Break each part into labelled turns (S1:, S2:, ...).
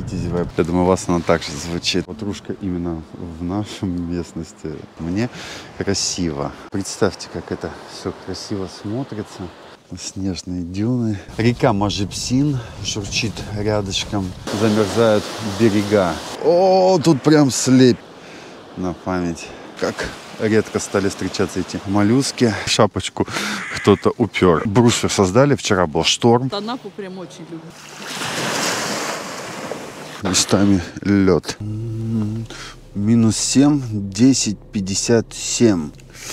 S1: Витязева. Я думаю, у вас она также звучит. Ватрушка именно в нашей местности мне красиво. Представьте, как это все красиво смотрится. Снежные дюны. Река Можепсин журчит рядышком. Замерзают берега. О, тут прям слепь. На память. Как редко стали встречаться эти моллюски. Шапочку кто-то упер. Бруствер создали. Вчера был шторм.
S2: Анапу прям очень люблю.
S1: Местами лед. Минус 7, 10, 57.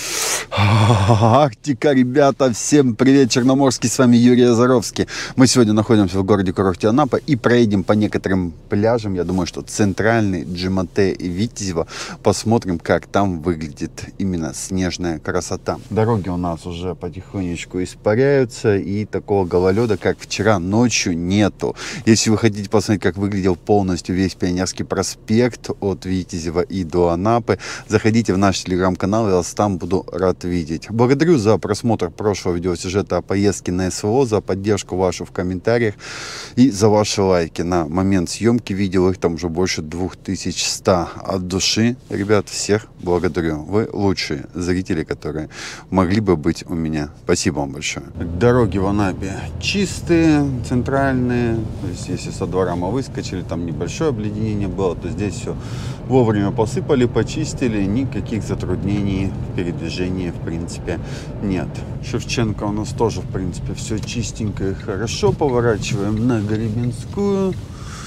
S1: Арктика, ребята, всем привет, Черноморский, с вами Юрий Азаровский. Мы сегодня находимся в городе-курорте Анапа и проедем по некоторым пляжам. Я думаю, что центральный, Джимате и Витязева. Посмотрим, как там выглядит именно снежная красота. Дороги у нас уже потихонечку испаряются, и такого гололеда, как вчера ночью, нету. Если вы хотите посмотреть, как выглядел полностью весь Пионерский проспект от Витязева и до Анапы, заходите в наш телеграм-канал, я вас там буду рад видеть. Благодарю за просмотр прошлого видеосюжета о поездке на СВО, за поддержку вашу в комментариях и за ваши лайки. На момент съемки видео их там уже больше 2100. От души, ребят, всех благодарю. Вы лучшие зрители, которые могли бы быть у меня. Спасибо вам большое. Дороги в Анапе чистые, центральные. То есть, если со двора мы выскочили, там небольшое обледенение было, то здесь все вовремя посыпали, почистили. Никаких затруднений в передвижении, в принципе, нет. Шевченко у нас тоже, в принципе, все чистенько и хорошо. Поворачиваем на Гребенскую.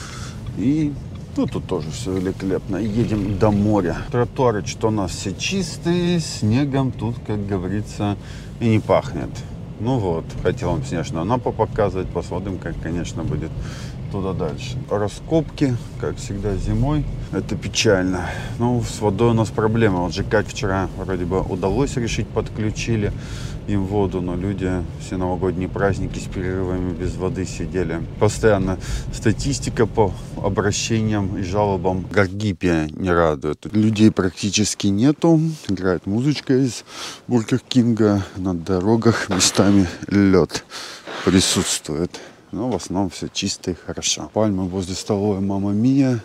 S1: И тут тоже все великолепно. Едем до моря. Тротуары что у нас все чистые. Снегом тут, как говорится, и не пахнет. Ну вот, хотел вам снежную Анапу показывать. Посмотрим, как, конечно, будет туда дальше. Раскопки, как всегда, зимой. Это печально. Ну, с водой у нас проблема. Вот ЖК вчера вроде бы удалось решить, подключили им воду, но люди все новогодние праздники с перерывами без воды сидели. Постоянно статистика по обращениям и жалобам Гаргипия не радует. Людей практически нету. Играет музычка из Бургер Кинга. На дорогах местами лед присутствует. Но в основном все чисто и хорошо. Пальмы возле столовой Мамма Мия.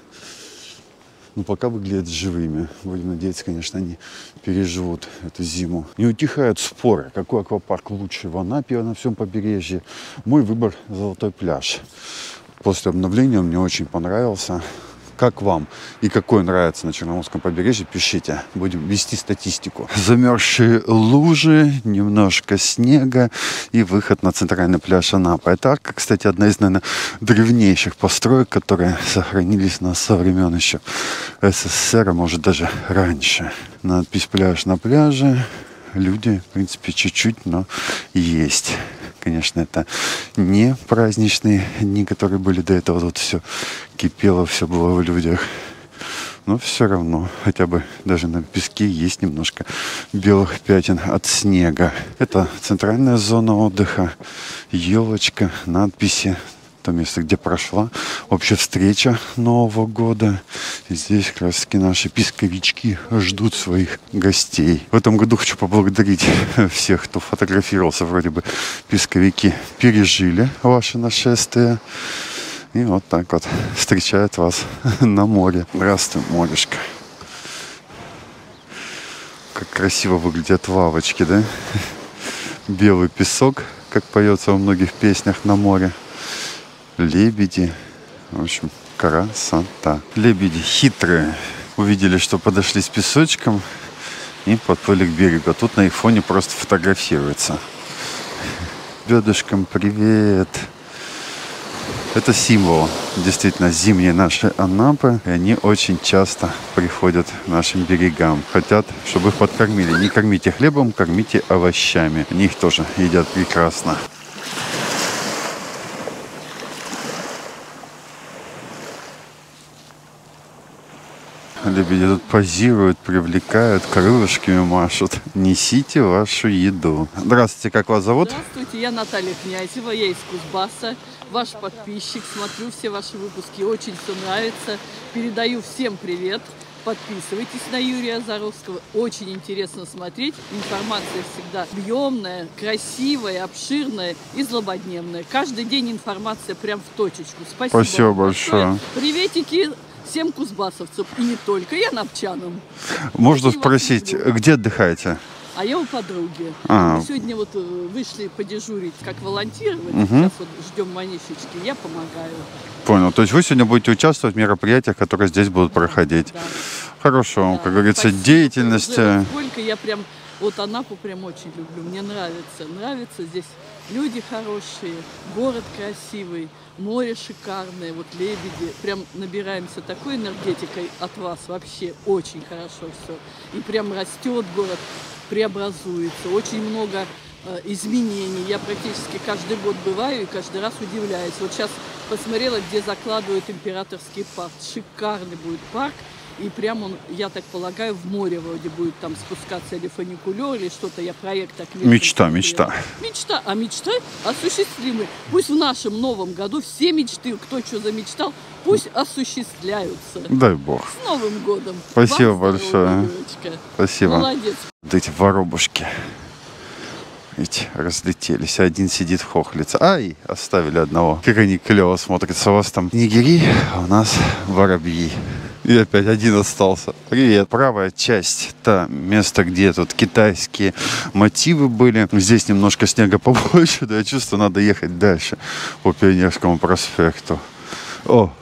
S1: Но пока выглядят живыми. Будем надеяться, конечно, они переживут эту зиму. Не утихают споры, какой аквапарк лучше в Анапе на всем побережье. Мой выбор — Золотой пляж. После обновления он мне очень понравился. Как вам и какой нравится на Черноморском побережье, пишите. Будем вести статистику. Замерзшие лужи, немножко снега и выход на центральный пляж Анапы. Это арка, кстати, одна из, наверное, древнейших построек, которые сохранились со времен еще СССР, а может даже раньше. Надпись «Пляж на пляже». Люди, в принципе, чуть-чуть, но есть. Конечно, это не праздничные дни, которые были до этого. Тут все кипело, все было в людях. Но все равно, хотя бы даже на песке есть немножко белых пятен от снега. Это центральная зона отдыха. Елочка, надписи. То место, где прошла общая встреча Нового года. И здесь как раз таки наши песковички ждут своих гостей. В этом году хочу поблагодарить всех, кто фотографировался. Вроде бы песковики пережили ваше нашествие. И вот так вот встречают вас на море. Здравствуй, морешка. Как красиво выглядят лавочки, да? Белый песок, как поется во многих песнях на море. Лебеди. В общем, красота. Лебеди хитрые. Увидели, что подошли с песочком и подплыли к берегу. А тут на их фоне просто фотографируются. Бедышкам привет. Это символ действительно зимней нашей Анапы. И они очень часто приходят к нашим берегам. Хотят, чтобы их подкормили. Не кормите хлебом, кормите овощами. Они их тоже едят прекрасно. Лебеди тут позируют, привлекают, крылышками машут. Несите вашу еду. Здравствуйте, как вас зовут?
S2: Здравствуйте, я Наталья Князева, я из Кузбасса. Ваш подписчик, смотрю все ваши выпуски, очень все нравится. Передаю всем привет. Подписывайтесь на Юрия Заровского. Очень интересно смотреть. Информация всегда объемная, красивая, обширная и злободневная. Каждый день информация прям в точечку.
S1: Спасибо большое.
S2: Приветики всем кузбассовцам. И не только анапчанам.
S1: Можно спросить, где отдыхаете?
S2: А я у подруги. Мы сегодня вот вышли подежурить, как волонтировать. Сейчас вот ждем манишечки. Я помогаю.
S1: Понял. То есть вы сегодня будете участвовать в мероприятиях, которые здесь будут проходить. Да. Хорошо. Да. Как говорится, спасибо. Деятельность.
S2: Сколько я прям... Вот Анапу прям очень люблю. Мне нравится. Нравится здесь люди хорошие, город красивый, море шикарное, вот лебеди. Прям набираемся такой энергетикой от вас. Вообще очень хорошо все. И прям растет город, преобразуется. Очень много изменений. Я практически каждый год бываю и каждый раз удивляюсь. Вот сейчас посмотрела, где закладывают императорский парк. Шикарный будет парк. И прям он, я так полагаю, в море вроде будет там спускаться или фуникулер, или что-то. Я проект так...
S1: Мечта.
S2: Мечта. А мечты осуществимы. Пусть в нашем новом году все мечты, кто что замечтал, пусть осуществляются.
S1: Дай бог.
S2: С Новым годом.
S1: Спасибо большое. Спасибо.
S2: Молодец.
S1: Вот эти воробушки. Ведь разлетелись. Один сидит, хохлится. Ай, оставили одного. Как они клево смотрятся. У вас там нигери, а у нас воробьи. И опять один остался. Привет. Правая часть, та место, где тут китайские мотивы были. Здесь немножко снега побольше, да я чувствую, надо ехать дальше по Пионерскому проспекту. О,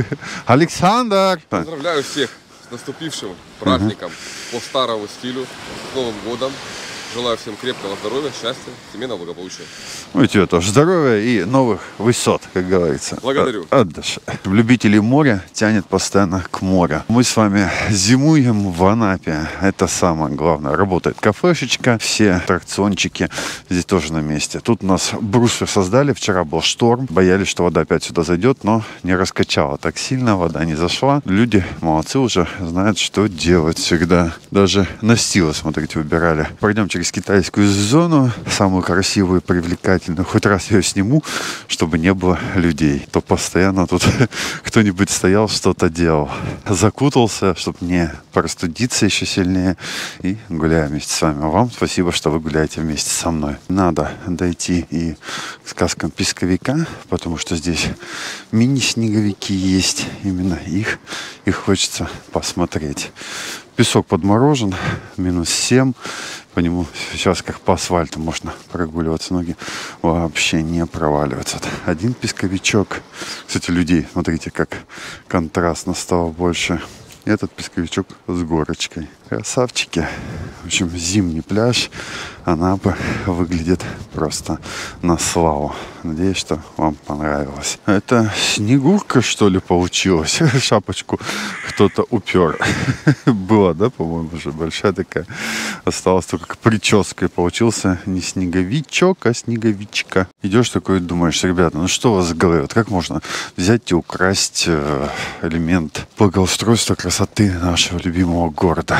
S1: Александр!
S3: Поздравляю всех с наступившим праздником по старому стилю, с Новым годом. Желаю всем крепкого здоровья, счастья, семейного благополучия.
S1: Ну и тебе тоже здоровья и новых высот, как говорится.
S3: Благодарю.
S1: От души. Любителей моря тянет постоянно к морю. Мы с вами зимуем в Анапе. Это самое главное. Работает кафешечка, все аттракциончики здесь тоже на месте. Тут у нас бруствер создали. Вчера был шторм. Боялись, что вода опять сюда зайдет, но не раскачала так сильно. Вода не зашла. Люди молодцы уже, знают, что делать всегда. Даже настилы, смотрите, убирали. Пройдем через китайскую зону, самую красивую и привлекательную. Хоть раз я ее сниму, чтобы не было людей. То постоянно тут кто-нибудь стоял, что-то делал. Закутался, чтобы не простудиться еще сильнее. И гуляю вместе с вами. А вам спасибо, что вы гуляете вместе со мной. Надо дойти и к сказкам песковика, потому что здесь мини-снеговики есть. Именно их хочется посмотреть. Песок подморожен, -7. По нему сейчас как по асфальту можно прогуливаться. Ноги вообще не проваливаются. Один песковичок. Кстати, людей, смотрите, как контрастно стало больше. Этот песковичок с горочкой. Красавчики. В общем, зимний пляж Анапы выглядит просто на славу. Надеюсь, что вам понравилось. Это Снегурка, что ли, получилась? Шапочку кто-то упер. Была, да, по-моему, уже большая такая. Осталась только прической. Получился не снеговичок, а снеговичка. Идешь такой и думаешь, ребята, ну что у вас в голове? Вот как можно взять и украсть элемент благоустройства красоты нашего любимого города?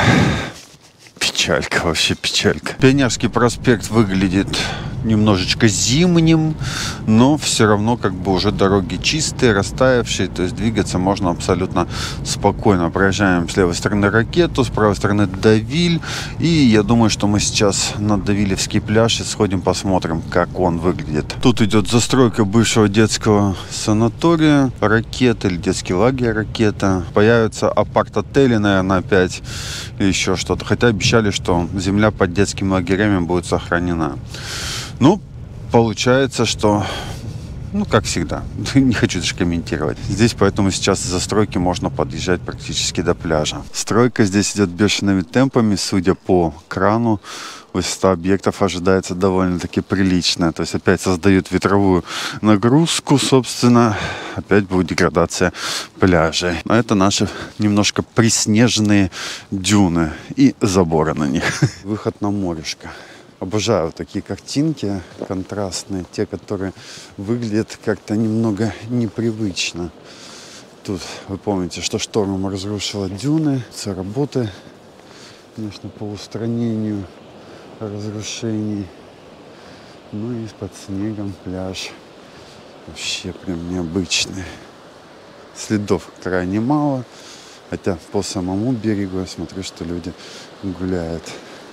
S1: Печалька, вообще печалька. Пионерский проспект выглядит немножечко зимним, но все равно как бы уже дороги чистые, растаявшие, то есть двигаться можно абсолютно спокойно. Проезжаем с левой стороны Ракету, с правой стороны Давиль, и я думаю, что мы сейчас на Давилевский пляж и сходим посмотрим, как он выглядит. Тут идет застройка бывшего детского санатория Ракета или детский лагерь Ракета. Появятся апарт-отели, наверное, опять и еще что-то, хотя обещали, что земля под детскими лагерями будет сохранена. Ну, получается, что, ну, как всегда, не хочу даже комментировать. Здесь поэтому сейчас из-за стройки можно подъезжать практически до пляжа. Стройка здесь идет бешеными темпами, судя по крану. Высота объектов ожидается довольно-таки приличная. То есть опять создают ветровую нагрузку, собственно, опять будет деградация пляжей. Но это наши немножко приснеженные дюны и заборы на них. Выход на морешко. Обожаю вот такие картинки контрастные, те, которые выглядят как-то немного непривычно. Тут вы помните, что штормом разрушило дюны, все работы, конечно, по устранению разрушений. Ну и под снегом пляж вообще прям необычный. Следов крайне мало. Хотя по самому берегу я смотрю, что люди гуляют.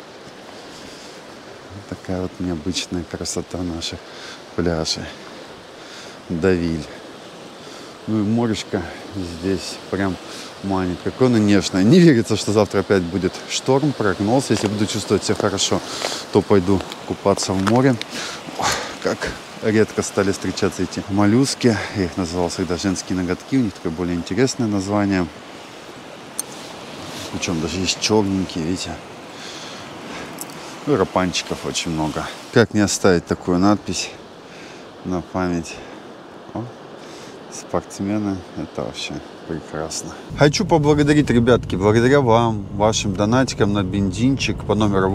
S1: Вот такая вот необычная красота наших пляжей. Давиль. Ну и морешко здесь прям манит. Какое оно нежное. Не верится, что завтра опять будет шторм, прогноз. Если буду чувствовать себя хорошо, то пойду купаться в море. Как редко стали встречаться эти моллюски. Я их называл всегда женские ноготки. У них такое более интересное название. Причем даже есть черненькие, видите. Ну, рапанчиков очень много. Как не оставить такую надпись на память? О, спортсмены, это вообще прекрасно. Хочу поблагодарить, ребятки, благодаря вам, вашим донатикам на бензинчик по номеру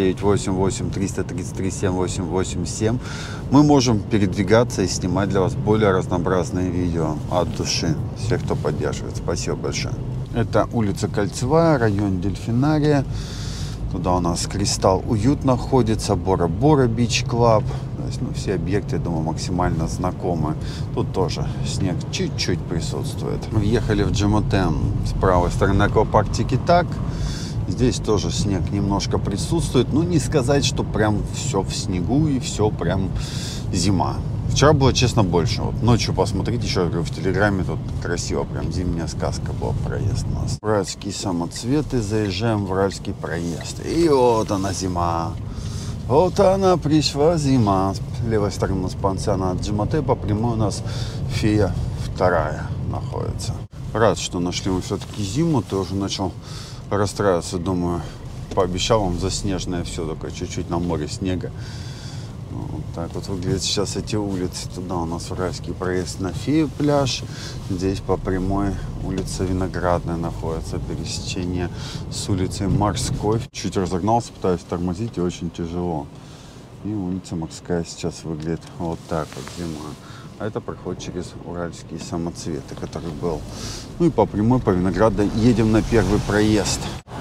S1: 89883337887 мы можем передвигаться и снимать для вас более разнообразные видео от души. Всех, кто поддерживает, спасибо большое. Это улица Кольцевая, район Дельфинария. Туда у нас Кристалл Уют находится, Бора-Бора Бич Клаб. То есть, ну, все объекты, я думаю, максимально знакомы. Тут тоже снег чуть-чуть присутствует. Въехали в Джимотен. С правой стороны аквапарк Тики-Так. Здесь тоже снег немножко присутствует. Ну, не сказать, что прям все в снегу и все прям зима. Вчера было, честно, больше. Вот ночью посмотрите, еще говорю, в Телеграме тут красиво, прям зимняя сказка была, проезд у нас. Уральские самоцветы, заезжаем в Уральский проезд. И вот она зима. Вот она пришла зима. С левой стороны у нас пансиона Джимоте, по прямой у нас Фея 2 находится. Рад, что нашли мы все-таки зиму, тоже начал расстраиваться, думаю, пообещал вам заснеженное все, только чуть-чуть на море снега. Вот так вот выглядят сейчас эти улицы. Туда у нас Уральский проезд на Фею пляж. Здесь по прямой улица Виноградная находится. Пересечение с улицей Морской. Чуть разогнался, пытаюсь тормозить, и очень тяжело. И улица Морская сейчас выглядит вот так вот, зима. А это проход через Уральские самоцветы, который был. Ну и по прямой, по Виноградной едем на первый проезд.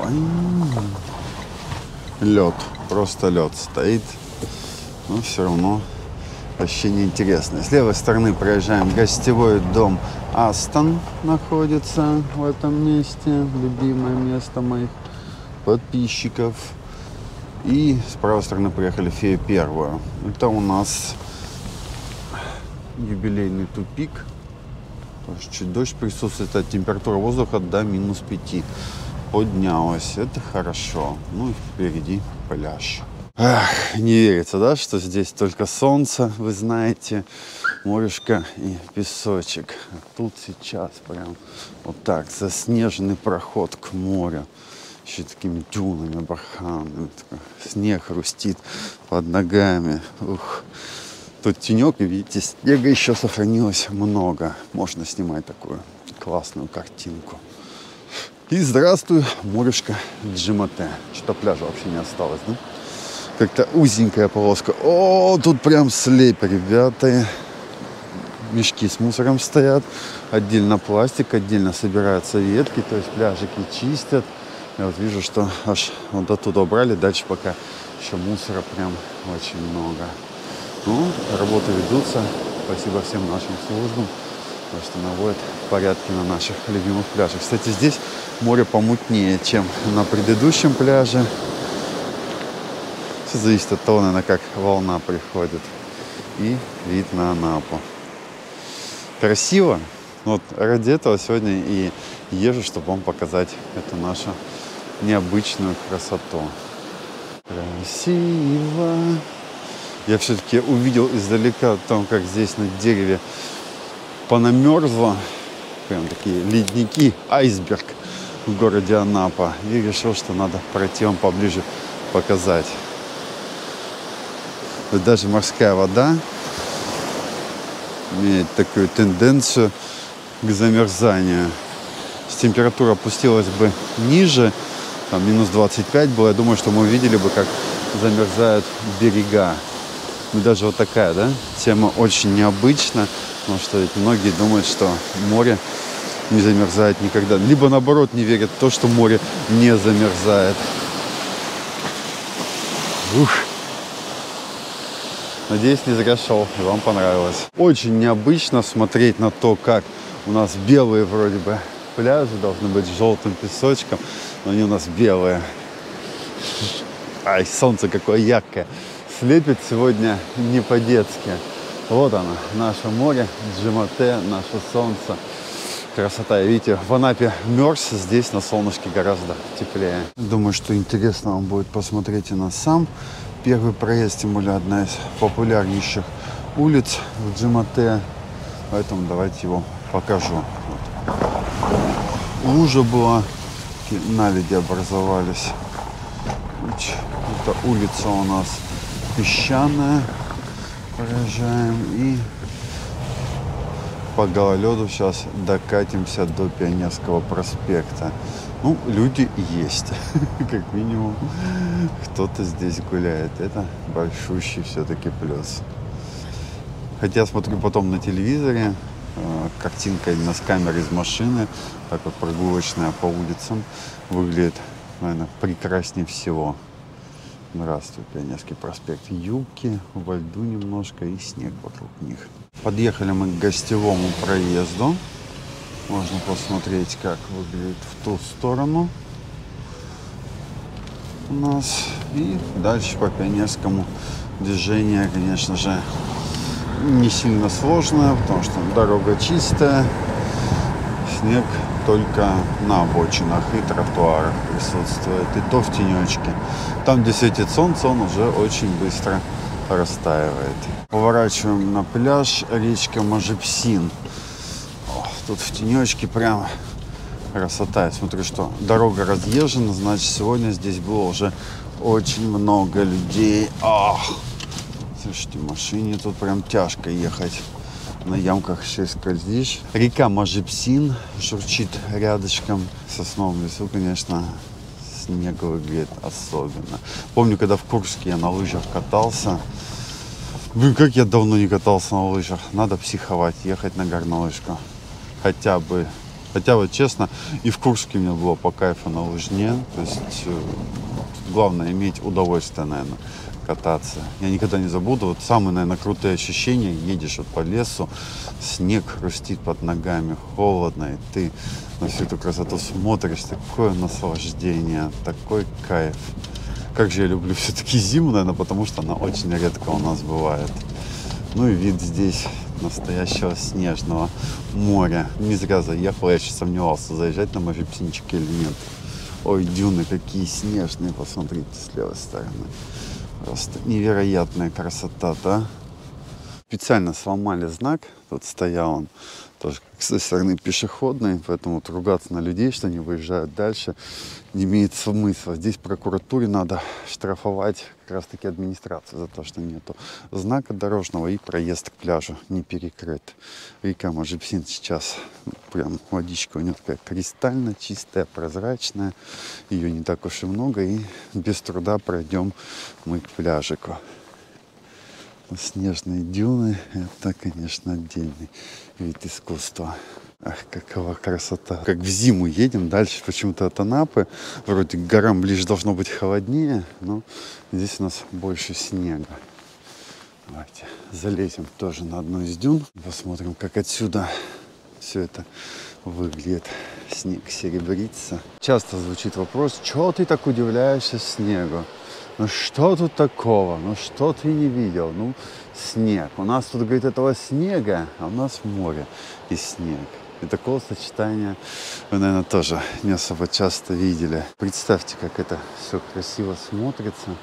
S1: Лед, просто лед стоит. Но все равно ощущение интересное. С левой стороны проезжаем гостевой дом Астон, находится в этом месте. Любимое место моих подписчиков. И с правой стороны приехали Фею 1. Это у нас юбилейный тупик. Тоже чуть дождь присутствует, а температура воздуха до -5 поднялась. Это хорошо. Ну и впереди пляж. Ах, не верится, да, что здесь только солнце, вы знаете, морешко и песочек. А тут сейчас прям вот так заснеженный проход к морю. Еще такими дюнами, барханами. Снег хрустит под ногами. Ух. Тут тенек, и видите, снега еще сохранилось много. Можно снимать такую классную картинку. И здравствуй, морешко Джимоте. Что-то пляжа вообще не осталось, да? Как-то узенькая полоска. О, тут прям слепь, ребята. Мешки с мусором стоят. Отдельно пластик, отдельно собираются ветки. То есть пляжики чистят. Я вот вижу, что аж вот оттуда убрали. Дальше пока еще мусора прям очень много. Ну, работы ведутся. Спасибо всем нашим службам, что наводят порядки на наших любимых пляжах. Кстати, здесь море помутнее, чем на предыдущем пляже. Все зависит от того, наверное, как волна приходит. И вид на Анапу. Красиво. Вот ради этого сегодня и езжу, чтобы вам показать эту нашу необычную красоту. Красиво. Я все-таки увидел издалека там, как здесь на дереве понамерзло. Прям такие ледники, айсберг в городе Анапа. И решил, что надо пройти вам поближе показать. Даже морская вода имеет такую тенденцию к замерзанию. Если температура опустилась бы ниже, там -25 было, я думаю, что мы увидели бы, как замерзают берега. И даже вот такая, да, тема очень необычна, потому что ведь многие думают, что море не замерзает никогда. Либо наоборот не верят в то, что море не замерзает. Ух! Надеюсь, не зря шел, и вам понравилось. Очень необычно смотреть на то, как у нас белые вроде бы пляжи должны быть с желтым песочком, но они у нас белые. Ай, солнце какое яркое. Слепит сегодня не по-детски. Вот оно, наше море, Джимате, наше солнце. Красота. И видите, в Анапе мерз, здесь на солнышке гораздо теплее. Думаю, что интересно вам будет посмотреть и на сам первый проезд, тем более одна из популярнейших улиц в Джимате. Поэтому давайте его покажу. Вот. Лужа была, наледи образовались. Это улица у нас песчаная. Проезжаем и по гололеду сейчас докатимся до Пионерского проспекта. Ну, люди есть, как минимум, кто-то здесь гуляет. Это большущий все-таки плюс. Хотя смотрю потом на телевизоре, картинка именно с камеры из машины, так вот прогулочная по улицам, выглядит, наверное, прекраснее всего. Здравствуй, Пионерский проспект. Юбки, во льду немножко и снег вокруг них. Подъехали мы к гостевому проезду. Можно посмотреть, как выглядит в ту сторону у нас. И дальше по Пионерскому движение, конечно же, не сильно сложное, потому что дорога чистая. Снег только на обочинах и тротуарах присутствует, и то в тенечке. Там, где светит солнце, он уже очень быстро растаивает. Поворачиваем на пляж, речка Мажипсин. Тут в тенечке прям красота. Я смотрю, что дорога разъезжена, значит, сегодня здесь было уже очень много людей. Слушайте, в машине тут прям тяжко ехать. На ямках еще и скользишь. Река Мажипсин журчит рядышком. В сосновом лесу, конечно, снег выглядит особенно. Помню, когда в Курске я на лыжах катался. Блин, как я давно не катался на лыжах. Надо психовать, ехать на горнолыжку. Хотя бы, честно, и в Курске мне было по кайфу на лыжне. То есть главное иметь удовольствие, наверное, кататься. Я никогда не забуду. Вот самые, наверное, крутые ощущения. Едешь вот по лесу, снег хрустит под ногами, холодно, и ты на всю эту красоту смотришь. Такое наслаждение, такой кайф. Как же я люблю все-таки зиму, наверное, потому что она очень редко у нас бывает. Ну и вид здесь настоящего снежного моря. Не зря заехал, я еще сомневался, заезжать на Мажипсинчик или нет. Ой, дюны какие снежные, посмотрите с левой стороны. Просто невероятная красота, да? Специально сломали знак, тут стоял он тоже с той стороны пешеходный, поэтому вот ругаться на людей, что они выезжают дальше, не имеет смысла. Здесь прокуратуре надо штрафовать как раз таки администрацию за то, что нету знака дорожного и проезд к пляжу не перекрыт. Река Мажипсин сейчас прям водичка у нее такая кристально чистая, прозрачная, ее не так уж и много, и без труда пройдем мы к пляжику. Снежные дюны — это, конечно, отдельный вид искусства. Ах, какова красота. Как в зиму едем, дальше почему-то от Анапы. Вроде к горам ближе должно быть холоднее, но здесь у нас больше снега. Давайте залезем тоже на одну из дюн. Посмотрим, как отсюда все это выглядит. Снег серебрится. Часто звучит вопрос: чего ты так удивляешься снегу? Ну что тут такого? Ну что ты не видел? Ну, снег. У нас тут, говорит, этого снега, а у нас море и снег. И такого сочетания вы, наверное, тоже не особо часто видели. Представьте, как это все красиво смотрится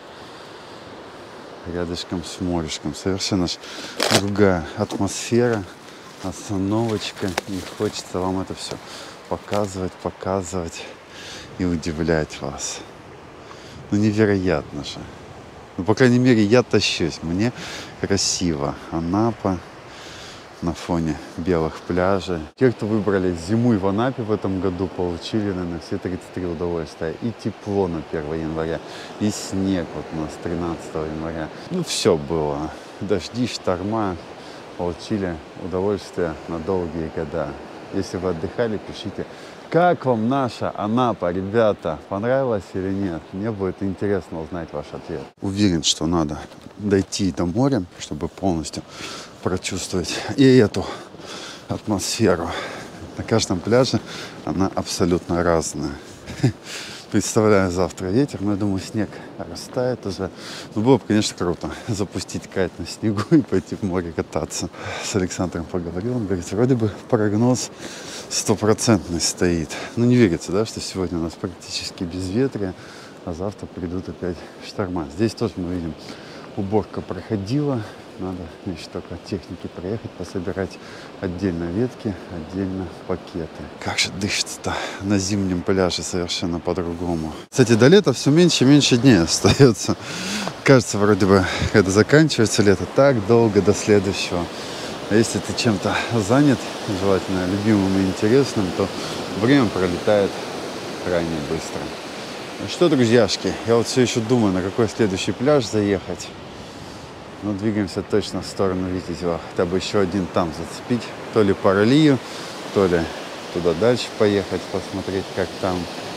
S1: рядышком с морешком. Совершенно другая атмосфера, остановочка. И хочется вам это все показывать и удивлять вас. Ну, невероятно же. Ну, по крайней мере, я тащусь. Мне красиво. Анапа на фоне белых пляжей. Те, кто выбрали зиму в Анапе в этом году, получили, наверное, все 33 удовольствия. И тепло на 1 января, и снег вот у нас 13 января. Ну, все было. Дожди, шторма. Получили удовольствие на долгие года. Если вы отдыхали, пишите, как вам наша Анапа, ребята, понравилось или нет? Мне будет интересно узнать ваш ответ. Уверен, что надо дойти до моря, чтобы полностью прочувствовать и эту атмосферу. На каждом пляже она абсолютно разная. Представляю завтра ветер, но я думаю, снег растает уже. Ну, было бы, конечно, круто запустить кайт на снегу и пойти в море кататься. С Александром поговорил, он говорит, вроде бы прогноз 100% стоит. Ну, не верится, да, что сегодня у нас практически безветрие, а завтра придут опять шторма. Здесь тоже мы видим, уборка проходила. Надо, значит, только от техники проехать, пособирать отдельно ветки, отдельно пакеты. Как же дышится-то на зимнем пляже совершенно по-другому. Кстати, до лета все меньше и меньше дней остается. Кажется, вроде бы, когда заканчивается лето, так долго до следующего. А если ты чем-то занят, желательно любимым и интересным, то время пролетает крайне быстро. Ну что, друзьяшки, я вот все еще думаю, на какой следующий пляж заехать. Но двигаемся точно в сторону Витязева. Хотя бы еще один там зацепить. То ли Паралию, то ли туда дальше поехать, посмотреть, как там.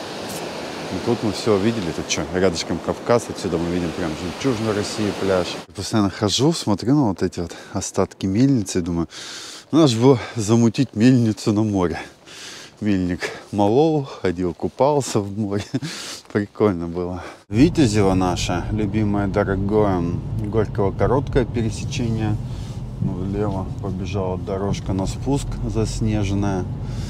S1: И тут мы все увидели. Тут что, рядышком Кавказ. Отсюда мы видим прям жемчужную Россию пляж. Я постоянно хожу, смотрю на вот эти вот остатки мельницы и думаю, надо же было замутить мельницу на море. Мельник молол, ходил, купался в море. Прикольно было. Витязево наше, любимое, дорогое. Горького короткое пересечение. Влево побежала дорожка на спуск заснеженная.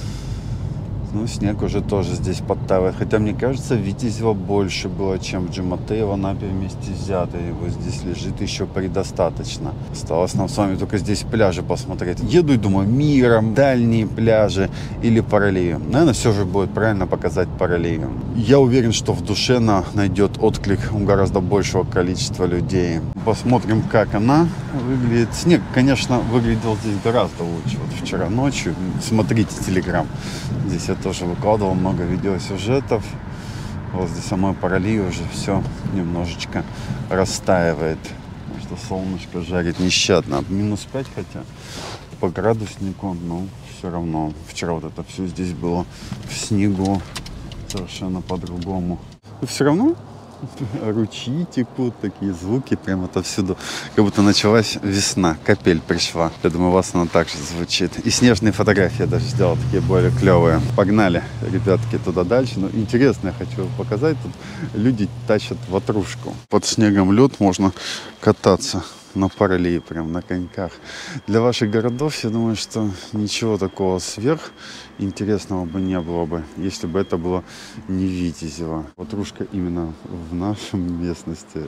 S1: Ну, снег уже тоже здесь подтаивает. Хотя, мне кажется, Витязева больше было, чем в Джимате и в Анапе вместе взятые. Его здесь лежит еще предостаточно. Осталось нам с вами только здесь пляжи посмотреть. Еду и думаю, Миром, дальние пляжи или Паралию. Наверное, все же будет правильно показать Паралию. Я уверен, что в душе она найдет отклик у гораздо большего количества людей. Посмотрим, как она выглядит. Снег, конечно, выглядел здесь гораздо лучше. Вот вчера ночью. Смотрите Телеграм. Здесь я тоже выкладывал много видеосюжетов. Возле самой Паралии уже все немножечко растаивает. Потому что солнышко жарит нещадно. Минус 5 хотя по градуснику, но все равно. Вчера вот это все здесь было в снегу. Совершенно по-другому. И все равно ручьи текут, такие звуки прям отовсюду. Как будто началась весна, капель пришла. Я думаю, у вас она также звучит. И снежные фотографии я даже сделал, такие более клевые. Погнали, ребятки, туда дальше. Но интересно, я хочу показать. Тут люди тащат ватрушку. Под снегом лед, можно кататься на Паралии, прям на коньках. Для ваших городов, я думаю, что ничего такого сверх интересного бы не было бы, если бы это было не Витязево. Ватрушка именно в нашей местности.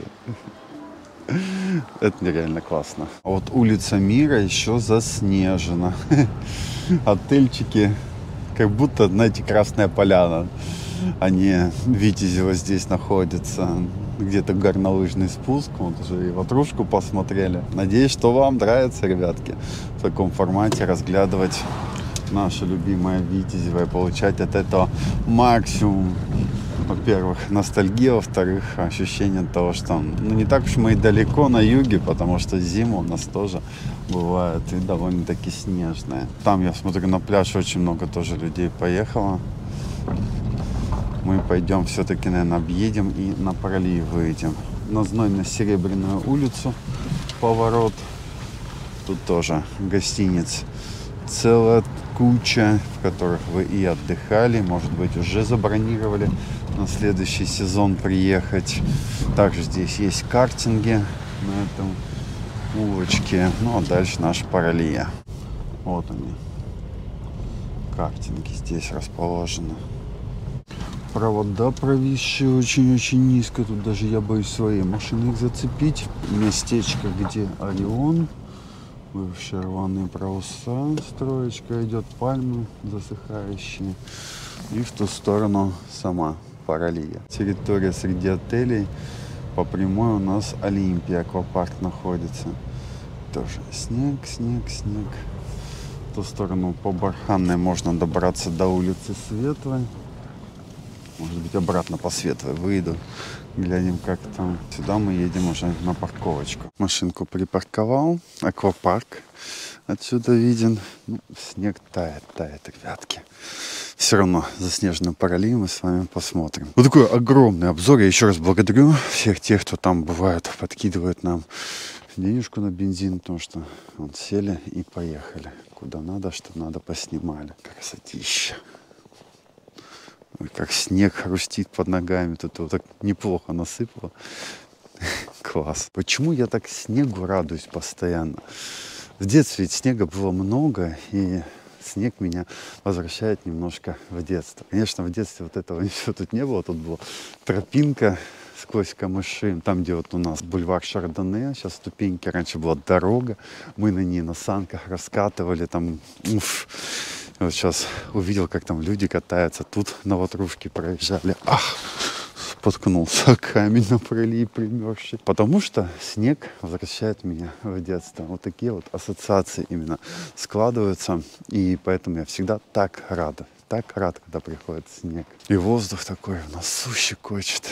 S1: Это нереально классно. А вот улица Мира еще заснежена. Отельчики, как будто, знаете, Красная Поляна. Они Витязево здесь находятся. Где-то горнолыжный спуск. Вот уже и ватрушку посмотрели. Надеюсь, что вам нравится, ребятки, в таком формате разглядывать наше любимое Витязево и получать от этого максимум. Во-первых, ностальгия, во-вторых, ощущение того, что не так уж мы и далеко на юге, потому что зима у нас тоже бывает и довольно-таки снежная. Там, я смотрю, на пляж очень много тоже людей поехало. Мы пойдем все-таки, наверное, объедем и на Паралию выйдем. На Знойно-Серебряную улицу поворот. Тут тоже гостиниц целая куча, в которых вы и отдыхали, может быть, уже забронировали на следующий сезон приехать. Также здесь есть картинги на этом улочке. Ну, а дальше наша Паралия. Вот они. Картинги здесь расположены. Провода провисшие очень-очень низко. Тут даже я боюсь своей машины их зацепить. Местечко, где Орион. Бывшие рваные паруса. Строечка идет, пальмы засыхающие. И в ту сторону сама Паралия. Территория среди отелей. По прямой у нас Олимпия, аквапарк находится. Тоже снег, снег, снег. В ту сторону по Барханной можно добраться до улицы Светлой. Может быть, обратно по Светлой выйду. Глянем, как там. Сюда мы едем уже на парковочку. Машинку припарковал. Аквапарк отсюда виден. Ну, снег тает, ребятки. Все равно заснеженную Паралию мы с вами посмотрим. Вот такой огромный обзор. Я еще раз благодарю всех тех, кто там бывает, подкидывает нам денежку на бензин, потому что вот сели и поехали. Куда надо, что надо, поснимали. Красотища. Ой, как снег хрустит под ногами. Тут его так неплохо насыпало. Класс. Почему я так снегу радуюсь постоянно? В детстве ведь снега было много, и снег меня возвращает немножко в детство. Конечно, в детстве вот этого ничего тут не было. Тут была тропинка сквозь камыши. Там, где вот у нас бульвар Шардоне, сейчас ступеньки. Раньше была дорога. Мы на ней на санках раскатывали. Там, уф. Вот сейчас увидел, как там люди катаются. Тут на ватрушке проезжали. Ах! Споткнулся камень на пролив примерзший. Потому что снег возвращает меня в детство. Вот такие вот ассоциации именно складываются. И поэтому я всегда так рад, когда приходит снег. И воздух такой в носу щекочет.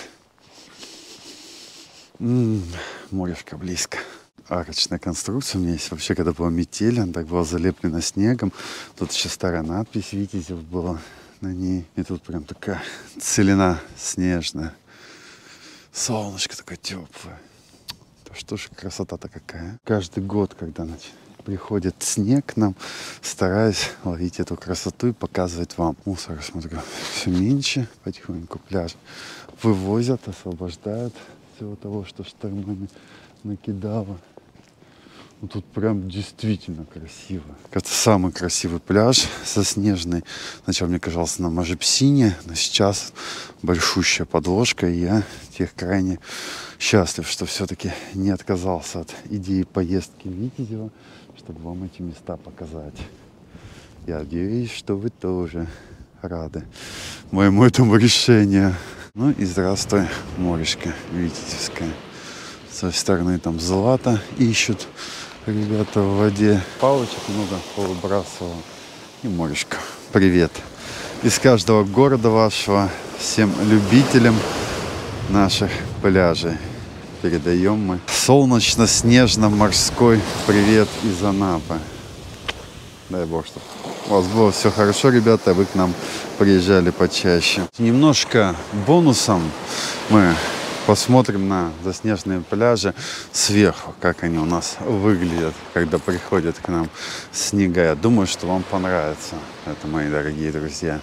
S1: Морешко близко. Арочная конструкция у меня есть. Вообще, когда была метель, она так была залеплена снегом. Тут еще старая надпись «Витязев» была на ней. И тут прям такая целина снежная. Солнышко такое теплое. Да что ж красота-то какая. Каждый год, когда приходит снег к нам, стараюсь ловить эту красоту и показывать вам. Мусор, смотрю, все меньше. Потихоньку пляж вывозят, освобождают всего того, что штормами накидало. Ну, тут прям действительно красиво. Это самый красивый пляж соснежный. Сначала мне казался на Можепсине, но сейчас большущая подложка, и я тех крайне счастлив, что все-таки не отказался от идеи поездки в Витязево, чтобы вам эти места показать. Я надеюсь, что вы тоже рады моему этому решению. Ну и здравствуй, морешко витязевское. С той стороны там злато ищут ребята в воде. Палочек много повыбрасывал. И морешко. Привет. Из каждого города вашего всем любителям наших пляжей передаем мы солнечно-снежно-морской привет из Анапы. Дай бог, чтобы у вас было все хорошо, ребята, вы к нам приезжали почаще. Немножко бонусом мы посмотрим на заснеженные пляжи сверху, как они у нас выглядят, когда приходят к нам снега. Я думаю, что вам понравится это, мои дорогие друзья.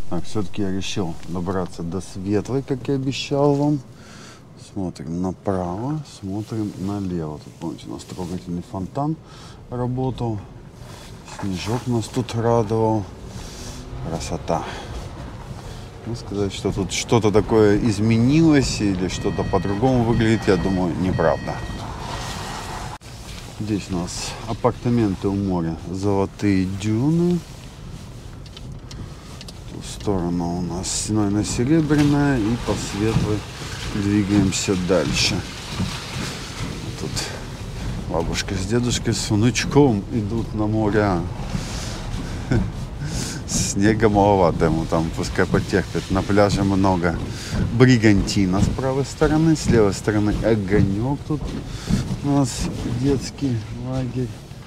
S1: Так, все-таки я решил добраться до Светлой, как и обещал вам. Смотрим направо, смотрим налево. Тут, помните, у нас трогательный фонтан работал. Снежок нас тут радовал. Красота. Ну, сказать, что тут что-то такое изменилось или что-то по-другому выглядит, я думаю, неправда. Здесь у нас апартаменты у моря, золотые дюны. В ту сторону у нас Синойно-Серебряная, и по Светлой двигаемся дальше. Тут бабушка с дедушкой с внучком идут на море. Снега маловато ему там, пускай потерпит. На пляже много бригантина с правой стороны, с левой стороны огонек. Тут у нас детский лагерь.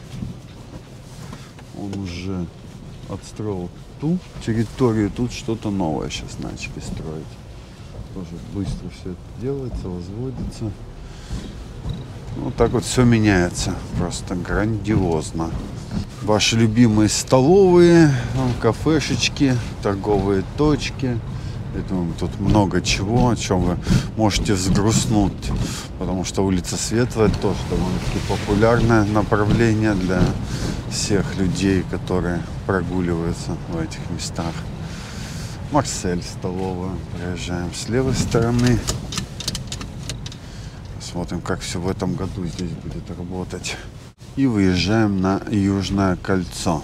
S1: Он уже отстроил ту территорию, тут что-то новое сейчас начали строить. Тоже быстро все это делается, возводится. Вот так вот все меняется, просто грандиозно. Ваши любимые столовые, кафешечки, торговые точки. Я думаю, тут много чего, о чем вы можете взгрустнуть. Потому что улица Светлая тоже довольно-таки популярное направление для всех людей, которые прогуливаются в этих местах. Марсель, столовая. Проезжаем с левой стороны. Смотрим, как все в этом году здесь будет работать. И выезжаем на Южное кольцо.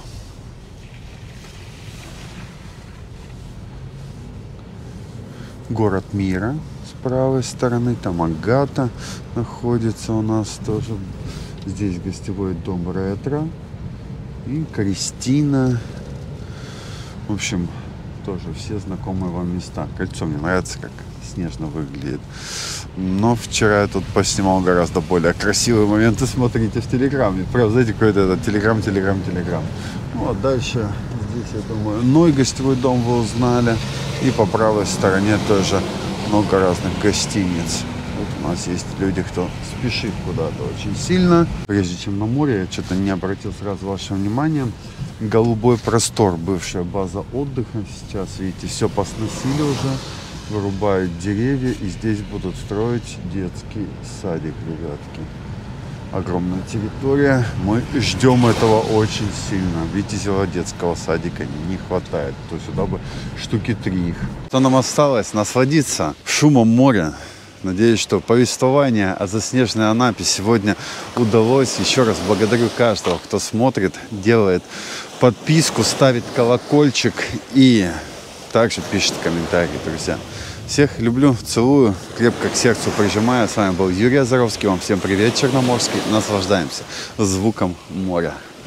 S1: Город мира с правой стороны. Там Агата находится у нас тоже. Здесь гостевой дом ретро. И Кристина. В общем, тоже все знакомые вам места. Кольцо мне нравится, как снежно выглядит. Но вчера я тут поснимал гораздо более красивые моменты. Смотрите в Телеграме. Правда, знаете, какой-то этот Телеграм. Ну, а дальше здесь, я думаю, Ной гостевой дом вы узнали. И по правой стороне тоже много разных гостиниц. Вот у нас есть люди, кто спешит куда-то очень сильно. Прежде чем на море, я что-то не обратил сразу ваше внимание. Голубой простор, бывшая база отдыха. Сейчас, видите, все посносили уже. Вырубают деревья, и здесь будут строить детский садик, ребятки. Огромная территория. Мы ждем этого очень сильно. Витязева детского садика не хватает. То сюда бы штуки 3 их. Что нам осталось? Насладиться шумом моря. Надеюсь, что повествование о заснеженной Анапе сегодня удалось. Еще раз благодарю каждого, кто смотрит, делает подписку, ставит колокольчик и также пишет комментарии, друзья. Всех люблю, целую, крепко к сердцу прижимаю. С вами был Юрий Озаровский. Вам всем привет, Черноморский. Наслаждаемся звуком моря.